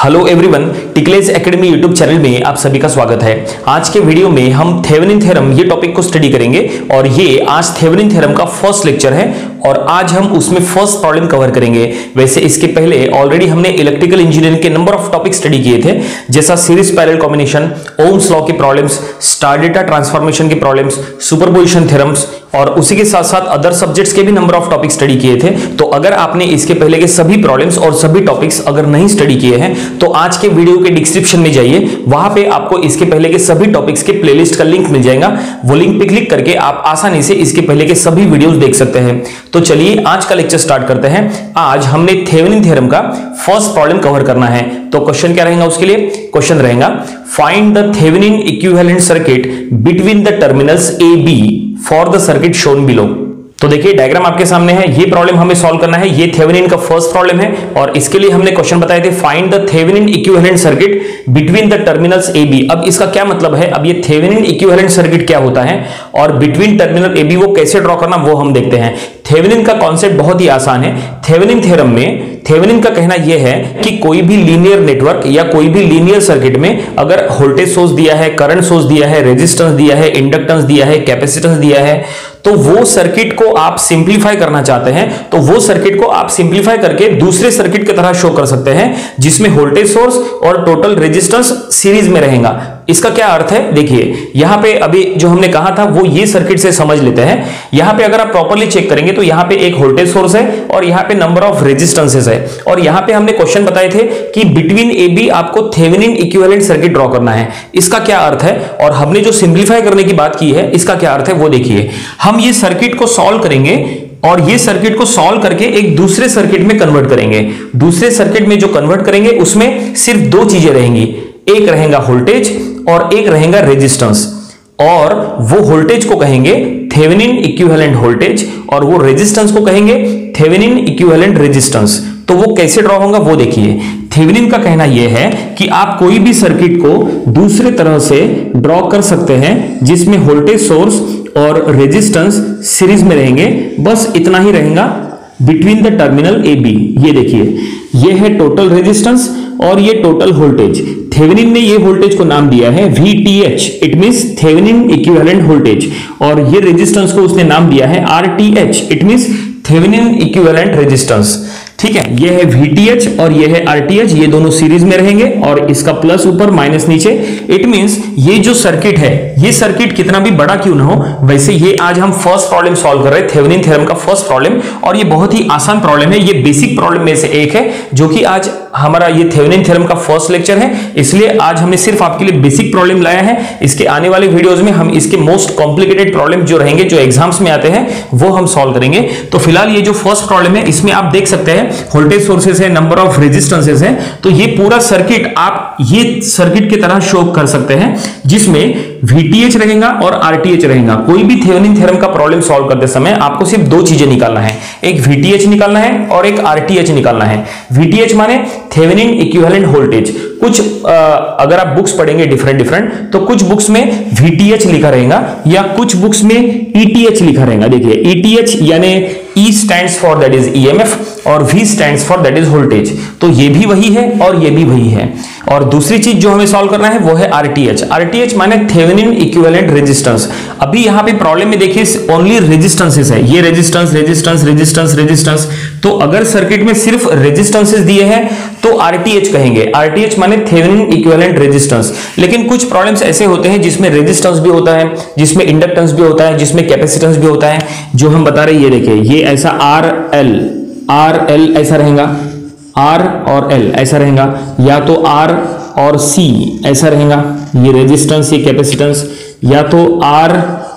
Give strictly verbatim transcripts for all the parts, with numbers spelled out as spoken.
Hello everyone, टिकलेज academy YouTube channel में आप सभी का स्वागत है। आज के वीडियो में हम थेवेनिन थ्योरम ये टॉपिक को स्टडी करेंगे और ये आज थेवेनिन थ्योरम का फर्स्ट लेक्चर है और आज हम उसमें फर्स्ट प्रॉब्लम कवर करेंगे। वैसे इसके पहले ऑलरेडी हमने इलेक्ट्रिकल इंजीनियरिंग के नंबर ऑफ टॉपिक स्टडी किए थे, जैसा series parallel combination, Ohm's law के प्रॉब्लम्स, स्टार डेटा ट्रांसफॉर्मेशन के प्रॉब्लम्स, सुपरपोजिशन थ्योरम्स और उसी के साथ साथ अदर सब्जेक्ट्स के भी नंबर ऑफ टॉपिक स्टडी किए थे। तो अगर आपने इसके पहले के सभी प्रॉब्लम्स और सभी टॉपिक्स अगर नहीं स्टडी किए हैं तो आज के वीडियो के डिस्क्रिप्शन में जाइए, वहां पे आपको इसके पहले के सभी टॉपिक्स के प्लेलिस्ट का लिंक मिल जाएगा। वो लिंक पे क्लिक करके आप आसानी से इसके पहले के सभी वीडियोस देख सकते हैं। तो चलिए आज का लेक्चर स्टार्ट करते हैं। आज हमने थेवेनिन थ्योरम का फर्स्ट प्रॉब्लम कवर करना है। तो क्वेश्चन क्या रहेगा उसके लिए? क्वेश्चन रहेगा find the Thevenin equivalent circuit between the terminals A B for the circuit shown below. तो देखिए डायग्राम आपके सामने है, ये प्रॉब्लम हमें सॉल्व करना है। ये थेवेनिन का फर्स्ट प्रॉब्लम है और इसके लिए हमने क्वेश्चन बताए थे find the Thevenin equivalent circuit between the terminals A B. अब इसका क्या मतलब है? अब ये थेवेनिन इक्विवेलेंट सर्किट क्या होता है और बिटवीन टर्मिनल ए बी वो कैसे ड्रॉ करना वो हम देखते हैं। थेवेनिन का कॉन्सेप्ट बहुत ही आसान है। थेवेनिन थ्योरम में थेवेनिन का कहना यह है कि कोई भी लीनियर नेटवर्क या कोई भी लीनियर सर्किट में अगर वोल्टेज सोर्स दिया है, करंट सोर्स दिया है, रेजिस्टेंस दिया है, इंडक्टेंस दिया है, कैपेसिटेंस दिया है, तो वो सर्किट को आप सिंपलीफाई करना चाहते हैं तो वो सर्किट को आप सिंपलीफाई करके दूसरे सर्किट की तरह शो कर सकते हैं जिसमें वोल्टेज सोर्स और टोटल रेजिस्टेंस सीरीज में रहेगा। इसका क्या अर्थ है? देखिए यहां पे अभी जो हमने कहा था वो ये सर्किट से समझ लेते हैं। यहां पे अगर आप प्रॉपर्ली चेक करेंगे तो यहां पे एक वोल्टेज सोर्स है और यहां पे नंबर ऑफ रेजिस्टेंसेस है और यहां पे हमने क्वेश्चन बताए थे कि बिटवीन ए बी आपको थेवेनिन इक्विवेलेंट सर्किट ड्रॉ करना है। इसका क्या अर्थ है? और हमने जो सिंपलीफाई करने की बात की है इसका क्या अर्थ है वो देखिए। हम ये सर्किट को सॉल्व करेंगे और ये सर्किट को सॉल्व करके एक दूसरे सर्किट में कन्वर्ट करेंगे। दूसरे सर्किट में जो कन्वर्ट करेंगे उसमें सिर्फ दो चीजें रहेंगी, एक रहेगा वोल्टेज और एक रहेगा रेजिस्टेंस। और वो वोल्टेज को कहेंगे थेवेनिन इक्विवेलेंट वोल्टेज और वो रेजिस्टेंस को कहेंगे थेवेनिन इक्विवेलेंट रेजिस्टेंस। तो वो कैसे ड्रॉ होगा वो देखिए। थेवेनिन का कहना यह है कि आप कोई भी सर्किट को दूसरे तरह से ड्रॉ कर सकते हैं जिसमें वोल्टेज सोर्स और रेजिस्टेंस सीरीज में रहेंगे, बस इतना ही रहेगा between the terminal A B. ये देखिए ये है टोटल रेजिस्टेंस और ये टोटल वोल्टेज। थेवेनिन ने ये वोल्टेज को नाम दिया है V T H, it means Thevenin equivalent voltage, और ये रेजिस्टेंस को उसने नाम दिया है R T H, it means Thevenin equivalent resistance. ठीक है, ये है वी टी एच और ये है आर टी एच, ये दोनों सीरीज में रहेंगे और इसका प्लस ऊपर माइनस नीचे। इट मींस ये जो सर्किट है ये सर्किट कितना भी बड़ा क्यों ना हो, वैसे ये आज हम फर्स्ट प्रॉब्लम सॉल्व कर रहे हैं, थेवेनिन थ्योरम का फर्स्ट प्रॉब्लम, और ये बहुत ही आसान प्रॉब्लम है। ये बेसिक प्रॉब्लम में से एक है जो कि आज हमारा ये थेवेनिन थ्योरम का फर्स्ट लेक्चर है, इसलिए आज हमने सिर्फ आपके लिए बेसिक प्रॉब्लम लाया है। इसके आने वाले वीडियोस में हम इसके मोस्ट कॉम्प्लिकेटेड प्रॉब्लम जो रहेंगे, जो एग्जाम्स में आते हैं, वो हम सॉल्व करेंगे। तो फिलहाल ये जो फर्स्ट प्रॉब्लम है इसमें आप देख सकते हैं वोल्टेज सोर्सेस है, नंबर ऑफ रेजिस्टेंसेस है, तो ये पूरा सर्किट आप ये सर्किट की तरह शो कर सकते हैं जिसमें वी टी एच रहेगा और आर टी एच रहेगा। कोई भी थेवेनिन थ्योरम का प्रॉब्लम सॉल्व करते समय आपको सिर्फ दो चीजें निकालना है, एक वी टी एच निकालना है और एक आर टी एच निकालना है। वी टी एच माने थेवेनिन इक्विवेलेंट वोल्टेज। कुछ आ, अगर आप बुक्स पढ़ेंगे डिफरेंट डिफरेंट तो कुछ बुक्स में वी टी एच लिखा रहेगा या कुछ बुक्स में ई टी एच लिखा रहेगा। देखिए ई टी एच यानी E stands for that is E M F और V stands for that is voltage। तो ये भी वही है और ये भी वही है। और दूसरी चीज जो हमें सॉल्व करना है वो है R T H। R T H माने थेवेनिन इक्विवेलेंट रेजिस्टेंस। अभी यहाँ पे प्रॉब्लम में देखिए ओनली रेजिस्टेंसेस है, ये रेजिस्टेंस रेजिस्टेंस रेजिस्टेंस रेजिस्टेंस। तो अगर सर्किट में सिर्फ रेजिस्टेंसेस दिए हैं तो R T H कहेंगे। R T H माने थेवेनिन इक्विवेलेंट रेजिस्टेंस। लेकिन कुछ प्रॉब्लम्स ऐसे होते हैं जिसमें रेजिस्टेंस भी होता है, जिसमें इंडक्टेंस भी होता है, जिसमें कैपेसिटेंस भी होता है, जो हम बता रहे हैं। ये देखिए ये ऐसा आर एल आर एल ऐसा रहेगा, आर और एल ऐसा रहेगा, या तो आर और सी ऐसा रहेगा, ये रेजिस्टेंस ये कैपेसिटेंस, या तो आर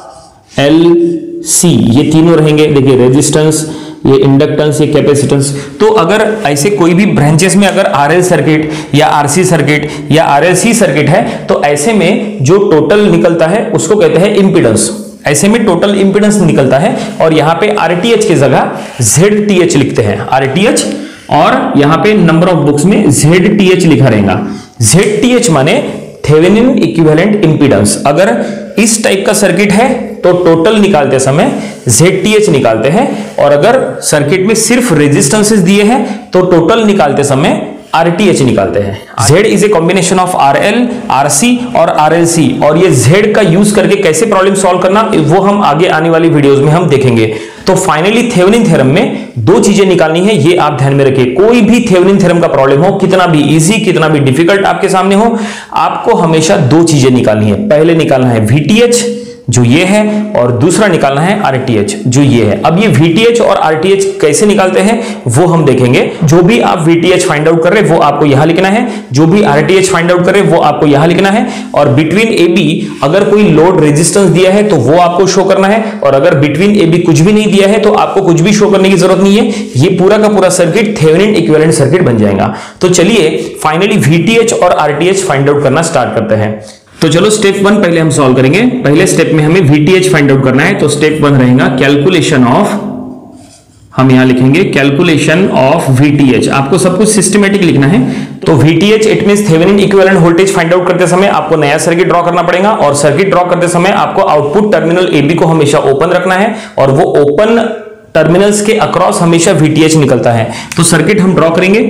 एल सी ये तीनों रहेंगे। देखिए रेजिस्टेंस ये इंडक्टेंस ये कैपेसिटेंस। तो अगर ऐसे कोई भी ब्रांचेस में अगर आर एल सर्किट या आर सी सर्किट या आर एल सी सर्किट है तो ऐसे में जो टोटल निकलता है उसको कहते हैं इंपीडेंस। ऐसे में टोटल इंपीडेंस निकलता है और यहाँ पे आर टी एच की जगह जेड टी एच लिखते हैं, आर टी एच, और यहाँ पे नंबर ऑफ बुक्स में जेड टी एच लिखा रहेगा। जेड टी एच माने थेवेनिन इक्विवेलेंट इंपीडेंस। अगर इस टाइप का सर्किट है तो टोटल निकालते समय जेड टी एच निकालते हैं, और अगर सर्किट में सिर्फ रेजिस्टेंसेस दिए हैं तो टोटल निकालते समय आरटीएच निकालते हैं। Z is a combination of RL, RC और आरएलसी, और ये Z का यूज करके कैसे प्रॉब्लम सॉल्व करना वो हम आगे आने वाली वीडियोस में हम देखेंगे। तो फाइनली थेवेनिन थ्योरम में दो चीजें निकालनी है, ये आप ध्यान में रखिए। कोई भी थेवेनिन थ्योरम का प्रॉब्लम हो, कितना भी इजी कितना भी डिफिकल्ट आपके सामने हो, आपको हमेशा दो चीजें निकालनी है। पहले निकालना है वीटीएच जो ये है, और दूसरा निकालना है आरटीएच जो ये है। अब ये वीटीएच और आरटीएच कैसे निकालते हैं वो हम देखेंगे। जो भी आप वीटीएच फाइंड आउट कर रहे हैं वो आपको यहां लिखना है, जो भी आरटीएच फाइंड आउट कर रहे हैं वो आपको यहां लिखना है, और बिटवीन ए बी अगर कोई लोड रेजिस्टेंस दिया है तो वो आपको शो करना है, और अगर बिटवीन ए बी कुछ भी नहीं दिया है तो आपको कुछ भी शो करने की जरूरत नहीं है। ये पूरा का पूरा सर्किट थेवेनिन इक्विवेलेंट सर्किट बन जाएगा। तो चलिए फाइनली वीटीएच और आरटीएच फाइंड आउट करना स्टार्ट करते हैं। तो चलो स्टेप वन पहले हम सॉल्व करेंगे। पहले स्टेप में हमें वीटीएच फाइंड आउट करना है। तो स्टेप वन रहेगा कैलकुलेशन ऑफ, हम यहां लिखेंगे कैलकुलेशन ऑफ वीटीएच। आपको सब कुछ सिस्टमेटिक लिखना है। तो VTH it means Thevenin equivalent voltage find out करते समय आपको नया सर्किट ड्रॉ करना पड़ेगा, और सर्किट ड्रॉ करते समय आपको आउटपुट टर्मिनल ए बी को हमेशा ओपन रखना है, और वो ओपन टर्मिनल्स के अक्रॉस हमेशा वीटीएच निकलता है। तो सर्किट हम ड्रॉ करेंगे,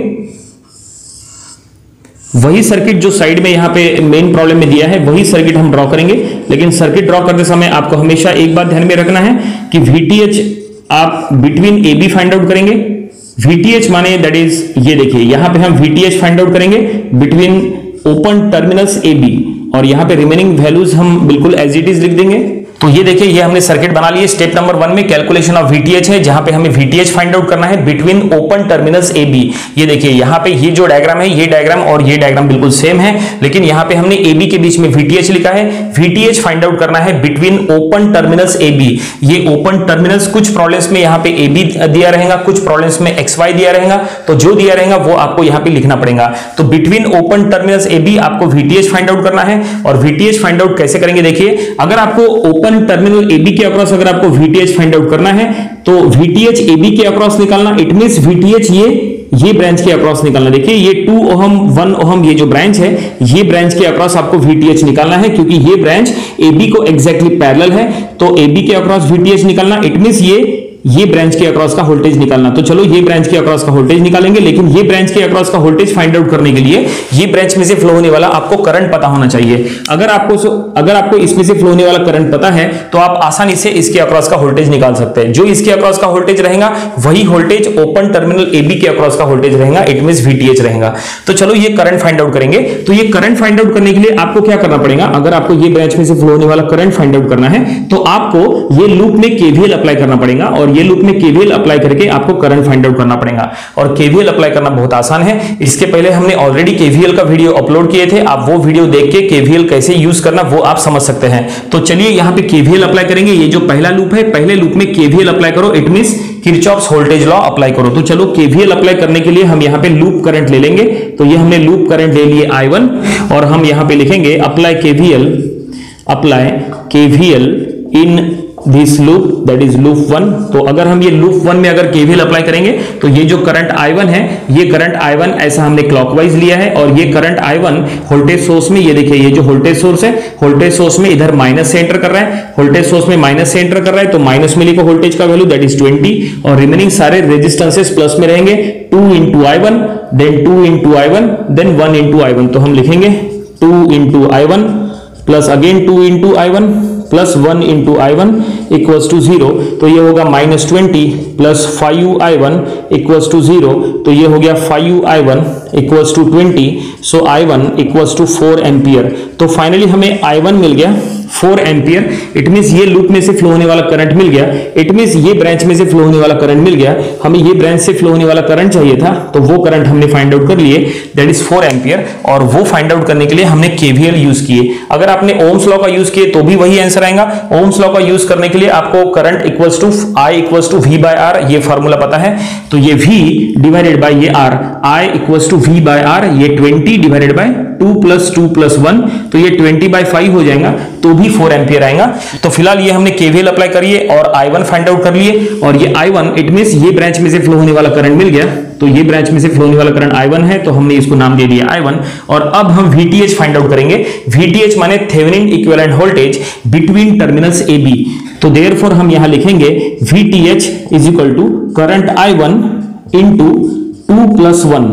वही सर्किट जो साइड में यहां पे मेन प्रॉब्लम में दिया है वही सर्किट हम ड्रॉ करेंगे। लेकिन सर्किट ड्रॉ करते समय आपको हमेशा एक बात ध्यान में रखना है कि वीटीएच आप between A B find out करेंगे। वीटीएच माने दैट इज, ये देखिए यहां पे हम वीटीएच फाइंड आउट करेंगे between open terminals A B, और यहां पे रिमेनिंग वैल्यूज हम बिल्कुल एज इट इज लिख देंगे। तो ये देखिए ये हमने सर्किट बना लिए। स्टेप नंबर वन में कैलकुलेशन ऑफ वीटीएच है, जहां पे हमें वीटीएच फाइंड आउट करना है between open terminals A B. ये देखिए यहाँ पे ये जो डायग्राम है, ये डायग्राम और ये डायग्राम बिल्कुल सेम है, लेकिन यहाँ पे हमने ए बी के बीच में वीटीएच लिखा है। वीटीएच फाइंड आउट करना है between open terminals A B. ये ओपन टर्मिनल्स कुछ प्रॉब्लम्स में यहाँ पे ए बी दिया रहेगा, कुछ प्रॉब्लम्स में एक्स वाई दिया रहेगा, तो जो दिया रहेगा वो आपको यहाँ पे लिखना पड़ेगा। तो between open terminals A B आपको वीटीएच फाइंड आउट करना है। और वीटीएच फाइंड आउट कैसे करेंगे, देखिए अगर आपको ओपन टर्मिनल ए बी के अक्रॉस अगर आपको वीटीएच फाइंड आउट करना है तो वीटीएच ए बी के अक्रॉस निकालना, इट मींस वीटीएच ये ये ब्रांच के अक्रॉस निकालना। देखिए ये टू ओहम वन ओहम ये जो ब्रांच है, ये ब्रांच के अक्रॉस आपको वीटीएच निकालना है, क्योंकि ये ब्रांच ए बी को एग्जैक्टली पैरेलल है। तो ए बी के अक्रॉस वीटीएच निकालना, इट मींस ये ये ब्रांच के अक्रॉस का वोल्टेज निकालना। तो चलो ये ब्रांच के अक्रॉस का वोल्टेज निकालेंगे, लेकिन ये ब्रांच के अक्रॉस का वोल्टेज फाइंड आउट करने के लिए ये ब्रांच में से फ्लो होने वाला आपको करंट पता होना चाहिए। अगर आपको अगर आपको इसमें से फ्लो होने वाला करंट पता है तो आप आसानी से इसके अक्रॉस का वोल्टेज निकाल सकते हैं। जो इसके अक्रॉस का वोल्टेज रहेगा वही voltage open terminal A B के अक्रॉस का वोल्टेज रहेगा, इट मींस वीटीएच रहेगा। तो चलो ये करंट फाइंड आउट करेंगे। तो ये करंट फाइंड आउट करने के लिए आपको क्या करना पड़ेगा, अगर आपको ये ब्रांच में से फ्लो होने वाला करंट फाइंड आउट करना है तो आपको ये लूप में केवीएल अप्लाई करना पड़ेगा, और ये लूप में केवीएल अप्लाई करके आपको करंट फाइंड आउट करना पड़ेगा। और केवीएल अप्लाई करना बहुत आसान है। इसके पहले हमने ऑलरेडी केवीएल का वीडियो अपलोड किए थे, आप वो वीडियो देख के केवीएल कैसे यूज करना वो आप समझ सकते हैं। तो चलिए यहाँ पे केवीएल अप्लाई करेंगे। ये जो पहला लूप है, पहले लूप में केवीएल अप्लाई करो, it means Kirchhoff's voltage law apply करो। तो चलो केवीएल अप्लाई करने के लिए हम यहाँ पे लूप करंट ले लेंगे। तो ये हमने लूप करंट ले लिए आई वन, और हम यहाँ पे लिखेंगे apply KVL, apply KVL in this loop, that is loop one. तो अगर हम ये लूप वन में अगर केवीएल अप्लाई करेंगे तो ये जो करंट आई वन है, ये करंट आई वन ऐसा हमने क्लॉकवाइज लिया है, और ये current I one voltage source में, ये देखिए ये जो वोल्टेज सोर्स है, वोल्टेज सोर्स में इधर माइनस से एंटर कर रहा है, वोल्टेज सोर्स में माइनस से एंटर कर रहा है, तो माइनस में लिखो वोल्टेज का वैल्यू दैट इज ट्वेंटी, और रिमेनिंग सारे रेजिस्टेंसेस प्लस में रहेंगे। Two into I one, then two into I one, then one into I one. तो हम लिखेंगे two into I one plus again two into I one plus one into I one equals to zero. तो ये होगा minus twenty plus five I one equals to zero. तो ये हो गया five I one equals to twenty, so I one equals to four ampere. तो finally हमें I one मिल गया फोर एम्पियर। इट मींस ये लूप में से फ्लो होने वाला करंट मिल गया, इट मींस ये ब्रांच में से फ्लो होने वाला करंट मिल गया। हमें ये ब्रांच से फ्लो होने वाला करंट चाहिए था, तो वो करंट हमने फाइंड आउट कर लिए, दैट इज फोर एम्पियर। और वो फाइंड आउट करने के लिए हमने केवीएल यूज किए। अगर आपने ओम्स लॉ का यूज किए तो भी वही आंसर आएगा। ओम्स लॉ का यूज करने के लिए आपको current equals to I equals to V by R, ये फार्मूला पता है। तो ये V डिवाइडेड बाय ये R, I equals to V by R, ये twenty divided by two plus two plus one, तो ये ट्वेंटी बाय फाइव हो जाएगा, तो भी फोर एम्पियर आएगा। तो फिलहाल ये हमने केवीएल अप्लाई करिए और आई वन फाइंड आउट कर लिए, और ये आई वन इट मींस ये ब्रांच में से फ्लो होने वाला करंट मिल गया। तो ये ब्रांच में से फ्लो होने वाला करंट आई वन है, तो हमने इसको नाम दे दिया आई वन। और अब हम वीटीएच फाइंड आउट करेंगे। वीटीएच माने Thevenin equivalent voltage between terminals A B. तो देयरफॉर हम यहां लिखेंगे VTH is equal to current I one into two plus one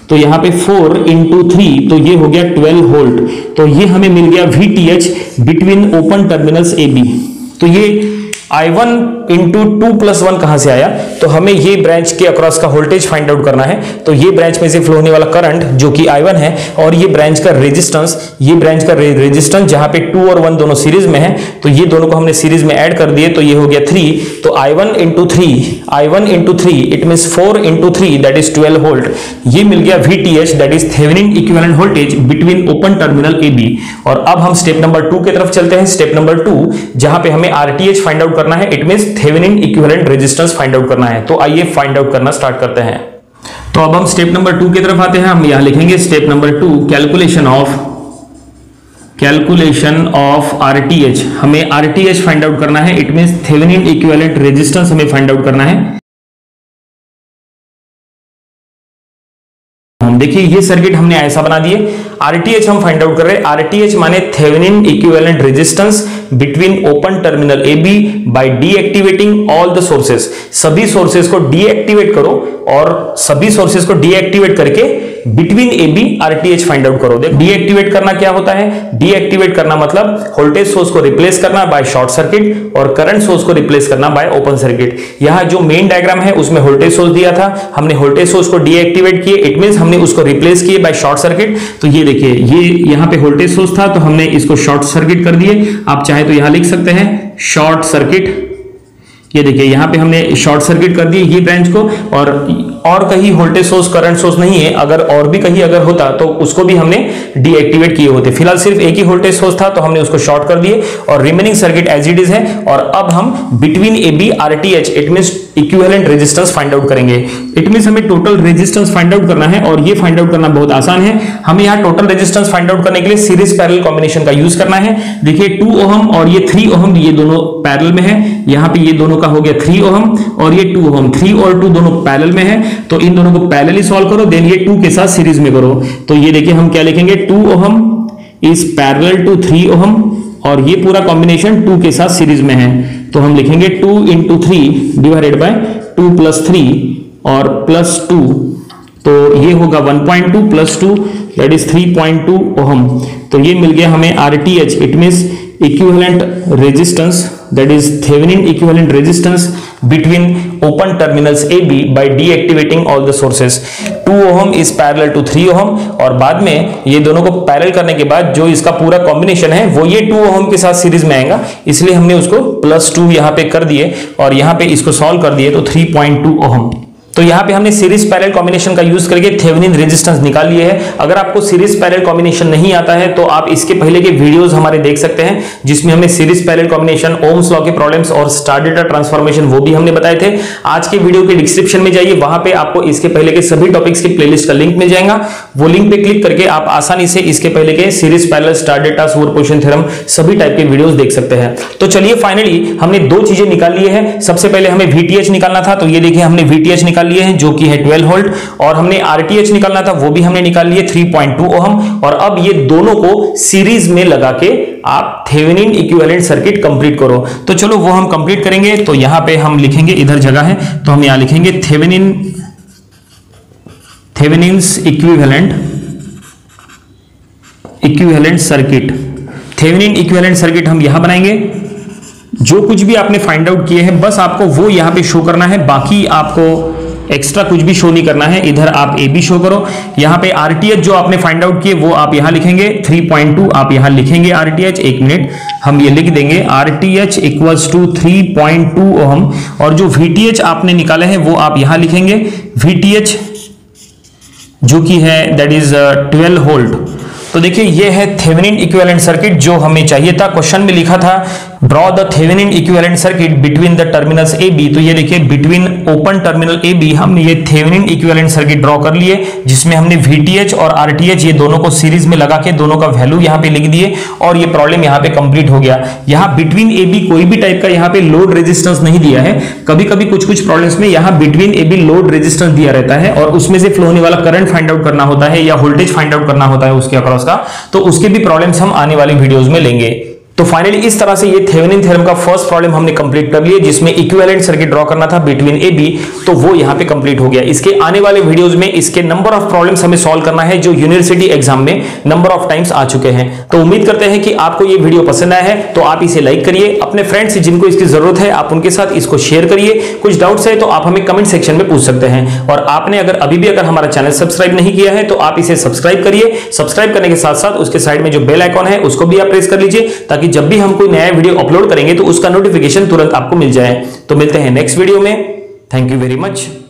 तो यहाँ पे फोर इंटू थ्री तो ये हो गया ट्वेल्व वोल्ट। तो ये हमें मिल गया V T H between open terminals A B. तो ये I one into two plus one कहां से आया, तो हमें ये ब्रांच के अक्रॉस का वोल्टेज फाइंड आउट करना है। तो ये ब्रांच में से फ्लो होने वाला करंट जो कि आई वन है, और ये ब्रांच का रेजिस्टेंस, ये ब्रांच का रे, रेजिस्टेंस जहां पे टू और वन दोनों सीरीज में है, तो ये दोनों को हमने सीरीज में ऐड कर दिए, तो ये हो गया थ्री। तो I one into three, I one into three it means four into three that is twelve volt. ये मिल गया V T H that is Thevenin equivalent voltage between open terminal A B. और अब हम step number to की तरफ चलते हैं। स्टेप नंबर टू जहां पे हमें आरटीएच फाइंड आउट करना है, it means Thevenin equivalent resistance find out करना है। तो आइए फाइंड आउट करना स्टार्ट करते हैं। तो अब हम स्टेप नंबर टू की तरफ आते हैं। हम यहां लिखेंगे step number two, calculation of calculation of RTH. हमें आरटीएच फाइंड आउट करना है, it means Thevenin equivalent resistance हमें फाइंड आउट करना है। हम देखिए ये सर्किट हमने ऐसा बना दिए, आरटीएच हम फाइंड आउट कर रहे हैं। आरटीएच माने Thevenin equivalent resistance between open terminal A B by deactivating all the sources. सभी सोर्सेस को डीएक्टिवेट करो और सभी सोर्सेस को डीएक्टिवेट करके between A B RTH find out करो। देखो डीएक्टिवेट करना क्या होता है, डीएक्टिवेट करना मतलब वोल्टेज सोर्स को रिप्लेस करना बाय शॉर्ट सर्किट और करंट सोर्स को रिप्लेस करना बाय ओपन सर्किट। यहां जो मेन डायग्राम है उसमें वोल्टेज सोर्स दिया था, हमने वोल्टेज सोर्स को डीएक्टिवेट किए, इट मींस हमने उसको रिप्लेस किए बाय शॉर्ट सर्किट। तो ये देखिए ये यहां पे वोल्टेज सोर्स था तो हमने इसको शॉर्ट सर्किट कर दिए। आप चाहे तो यहां लिख सकते हैं शॉर्ट सर्किट। ये देखिए यहां पे हमने शॉर्ट सर्किट कर दिए ये ब्रांच को, और और कहीं वोल्टेज सोर्स करंट सोर्स नहीं है, अगर और भी कहीं अगर होता तो उसको भी हमने डीएक्टिवेट किए होते। फिलहाल सिर्फ एक ही वोल्टेज सोर्स था तो हमने उसको शॉर्ट कर दिए और remaining circuit as it is है। और अब हम between A B RTH it means equivalent resistance find out करेंगे। इट मींस हमें टोटल रेजिस्टेंस फाइंड आउट करना है, और ये फाइंड आउट करना बहुत आसान है। हमें यहाँ टोटल रेजिस्टेंस फाइंड आउट करने के लिए सीरीज पैरेलल कॉम्बिनेशन का यूज करना है। देखिए टू ओहम और ये थ्री ओहम ये दोनों पैरेलल में है, यहाँ पे ये दोनों का हो गया थ्री ओहम और ये टू ओहम, थ्री और टू दोनों पैरेलल में है, तो इन दोनों को पैरेलली सॉल्व करो, देन ये टू के साथ सीरीज में करो। तो ये देखिए हम क्या लिखेंगे, two ohm is parallel to three ohm, और ये पूरा कॉम्बिनेशन टू के साथ सीरीज में है। तो हम लिखेंगे two into three divided by two plus three और प्लस टू, तो ये होगा one point two plus two that is three point two ohm. तो ये मिल गया हमें RTH, it means equivalent resistance that is Thevenin equivalent resistance between open terminals A B by deactivating all the sources. Two ohm is parallel to three ohm, और बाद में ये दोनों को पैरेलल करने के बाद जो इसका पूरा कॉम्बिनेशन है वो ये टू ओहम के साथ सीरीज में आएगा, इसलिए हमने उसको प्लस टू यहां पे कर दिए और यहां पे इसको सॉल्व कर दिए तो थ्री पॉइंट टू ओहम। तो यहाँ पे हमने सीरीज पैरेलल कॉम्बिनेशन का यूज करके थेवेनिन रेजिस्टेंस निकाल लिए है। अगर आपको सीरीज पैरेलल कॉम्बिनेशन नहीं आता है तो आप इसके पहले के वीडियोस हमारे देख सकते हैं, जिसमें हमने series parallel combination, Ohm's law के प्रॉब्लम्स और स्टार डेटा ट्रांसफॉर्मेशन वो भी हमने बताए थे। आज के वीडियो के डिस्क्रिप्शन में जाइए, वहां पे आपको इसके पहले के सभी टॉपिक्स की प्लेलिस्ट का लिंक मिल जाएगा। वो लिंक पे क्लिक करके आप आसानी से इसके पहले के सीरीज पैरेलल, स्टार डेटा, सुपरपोजिशन थ्योरम सभी टाइप के वीडियोस देख सकते हैं। तो चलिए फाइनली हमने दो चीजें निकाल ली है। सबसे पहले हमें वीटीएच निकालना था, तो ये देखिए हमने वीटीएच निकाल लिए हैं जो कि है ट्वेल्व वोल्ट, और हमने आरटीएच निकालना था वो भी हमने निकाल लिए थ्री पॉइंट टू ओहम। और अब ये दोनों को सीरीज में लगा के आप थेवेनिन इक्विवेलेंट सर्किट कंप्लीट करो। तो चलो वो हम कंप्लीट करेंगे। तो यहां पे हम लिखेंगे, इधर जगह है तो हम यहां लिखेंगे Thevenin Thevenin's equivalent equivalent circuit. Thevenin equivalent circuit हम यहां बनाएंगे। जो कुछ भी आपने फाइंड आउट किए हैं बस आपको वो यहां पे शो करना है, बाकी आपको एक्स्ट्रा कुछ भी शो नहीं करना है। इधर आप ए बी शो करो, यहाँ पे आरटीएच जो आपने फाइंड आउट किए वो आप यहां लिखेंगे, थ्री पॉइंट टू आप यहां लिखेंगे आरटीएच। एक मिनट हम ये लिख देंगे RTH equals to three point two ohm, और जो वीटीएच आपने निकाले हैं वो आप यहां लिखेंगे, वीटीएच जो कि है दैट इज ट्वेल्व वोल्ट। तो देखिए ये है थेवेनिन इक्विवेलेंट सर्किट जो हमें चाहिए था। क्वेश्चन में लिखा था draw the Thevenin equivalent circuit between the terminals A B. तो ये देखिए between open terminal A B हमने ये थेवेनिन इक्विवेलेंट सर्किट ड्रॉ कर लिए, जिसमें हमने वीटीएच और आरटीएच ये दोनों को सीरीज में लगा के दोनों का वैल्यू यहाँ पे लिख दिए, और ये प्रॉब्लम यहाँ पे कंप्लीट हो गया। यहाँ बिटवीन ए बी कोई भी टाइप का यहाँ पे लोड रेजिस्टेंस नहीं दिया है। कभी कभी कुछ कुछ प्रॉब्लम्स में यहाँ between A B load resistance दिया रहता है और उसमें से फ्लो होने वाला करंट फाइंड आउट करना होता है या वोल्टेज फाइंड आउट करना होता है उसके अक्रॉस का, तो उसके भी प्रॉब्लम्स हम आने वाले वीडियोस में लेंगे। तो फाइनली इस तरह से ये थेवेनिन थ्योरम का फर्स्ट प्रॉब्लम हमने कंप्लीट कर लिया, जिसमें इक्विवेलेंट सर्किट ड्रॉ करना था बिटवीन ए बी, तो वो यहां पे कंप्लीट हो गया। इसके आने वाले वीडियोस में इसके नंबर ऑफ प्रॉब्लम्स हमें सॉल्व करना है, जो यूनिवर्सिटी एग्जाम में नंबर ऑफ टाइम्स आ चुके हैं। तो उम्मीद करते हैं कि आपको ये वीडियो पसंद आया है, तो आप इसे लाइक करिए, अपने फ्रेंड्स जिनको इसकी जरूरत है आप उनके साथ इसको शेयर करिए। कुछ डाउट्स है तो आप हमें कमेंट सेक्शन में पूछ सकते हैं, और आपने अगर अभी भी अगर हमारा चैनल सब्सक्राइब नहीं किया है तो आप इसे सब्सक्राइब करिए। सब्सक्राइब करने के साथ साथ उसके साइड में जो बेल आइकॉन है उसको भी आप प्रेस कर लीजिए, ताकि जब भी हम कोई नया वीडियो अपलोड करेंगे तो उसका नोटिफिकेशन तुरंत आपको मिल जाए। तो मिलते हैं नेक्स्ट वीडियो में। Thank you very much.